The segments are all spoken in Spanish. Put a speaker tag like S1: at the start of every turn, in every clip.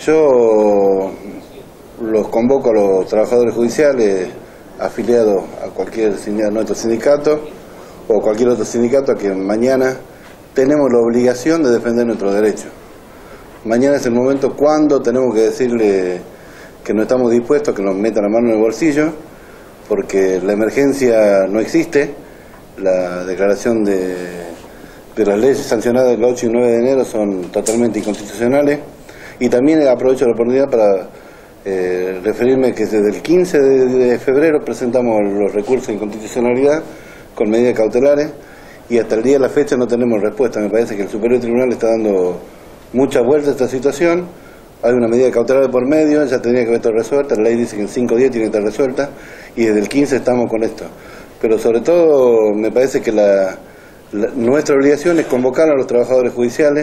S1: Yo los convoco a los trabajadores judiciales afiliados a cualquier nuestro sindicato o cualquier otro sindicato a que mañana tenemos la obligación de defender nuestros derechos. Mañana es el momento cuando tenemos que decirle que no estamos dispuestos a que nos metan la mano en el bolsillo, porque la emergencia no existe. La declaración de las leyes sancionadas el 8 y 9 de enero son totalmente inconstitucionales. Y también aprovecho la oportunidad para referirme que desde el 15 de febrero presentamos los recursos de inconstitucionalidad con medidas cautelares y hasta el día de la fecha no tenemos respuesta. Me parece que el Superior Tribunal está dando mucha vuelta a esta situación. Hay una medida cautelar de por medio, ya tendría que haber estado resuelta, la ley dice que en 5 días tiene que estar resuelta y desde el 15 estamos con esto. Pero sobre todo me parece que nuestra obligación es convocar a los trabajadores judiciales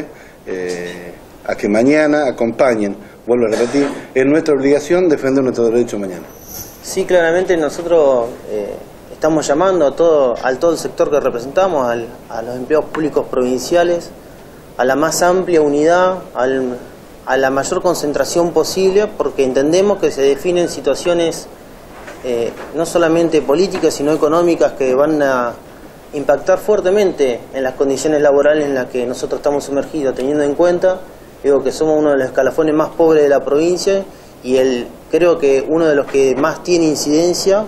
S1: a que mañana acompañen. Vuelvo a repetir, es nuestra obligación defender nuestros derechos mañana.
S2: Sí, claramente nosotros estamos llamando a todo el sector que representamos, a los empleados públicos provinciales, a la más amplia unidad, a la mayor concentración posible, porque entendemos que se definen situaciones no solamente políticas, sino económicas, que van a impactar fuertemente en las condiciones laborales en las que nosotros estamos sumergidos, teniendo en cuenta que somos uno de los escalafones más pobres de la provincia y creo que uno de los que más tiene incidencia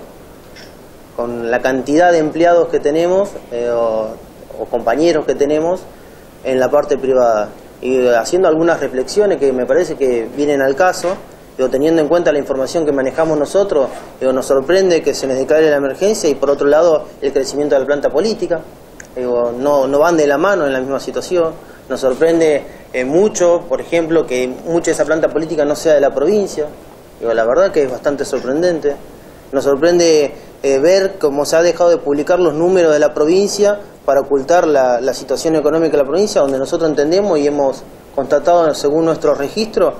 S2: con la cantidad de empleados que tenemos o compañeros que tenemos en la parte privada. Y haciendo algunas reflexiones que me parece que vienen al caso, teniendo en cuenta la información que manejamos nosotros, nos sorprende que se nos declare la emergencia y por otro lado el crecimiento de la planta política, no van de la mano en la misma situación. Nos sorprende mucho, por ejemplo, que mucha de esa planta política no sea de la provincia. La verdad que es bastante sorprendente. Nos sorprende ver cómo se ha dejado de publicar los números de la provincia para ocultar la situación económica de la provincia, donde nosotros entendemos y hemos constatado, según nuestro registro,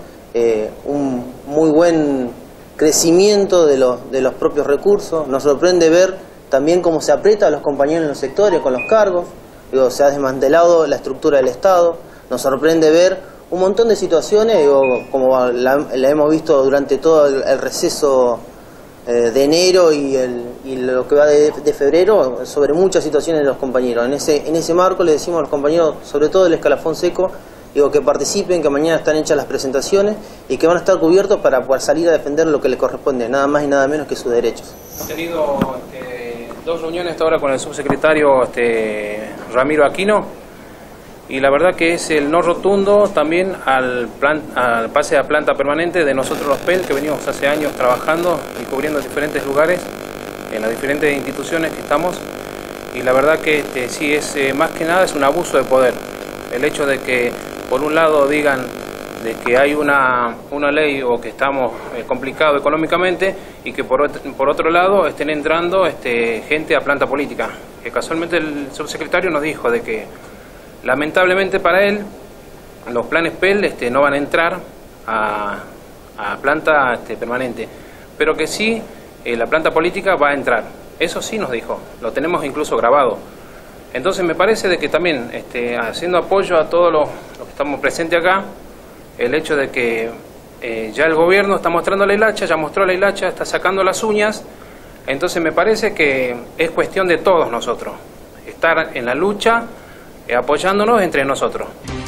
S2: un muy buen crecimiento de los propios recursos. Nos sorprende ver también cómo se aprieta a los compañeros en los sectores con los cargos. Se ha desmantelado la estructura del Estado. Nos sorprende ver un montón de situaciones, como la hemos visto durante todo el receso de enero y lo que va de febrero, sobre muchas situaciones de los compañeros. En ese marco le decimos a los compañeros, sobre todo del escalafón seco, que participen, que mañana están hechas las presentaciones y que van a estar cubiertos para poder salir a defender lo que les corresponde, nada más y nada menos que sus derechos.
S3: Hemos tenido 2 reuniones hasta ahora con el subsecretario Ramiro Aquino, y la verdad que es el no rotundo también al pase a planta permanente de nosotros los PEL, que venimos hace años trabajando y cubriendo diferentes lugares en las diferentes instituciones que estamos, y la verdad que sí es más que nada es un abuso de poder. El hecho de que por un lado digan de que hay una ley o que estamos complicados económicamente y que por otro lado estén entrando gente a planta política. Que casualmente el subsecretario nos dijo de que lamentablemente para él los planes PEL no van a entrar a planta permanente, pero que sí la planta política va a entrar. Eso sí nos dijo, lo tenemos incluso grabado. Entonces me parece de que también haciendo apoyo a todos los que estamos presentes acá, el hecho de que ya el gobierno está mostrando la hilacha, ya mostró la hilacha, está sacando las uñas, entonces me parece que es cuestión de todos nosotros, estar en la lucha, apoyándonos entre nosotros.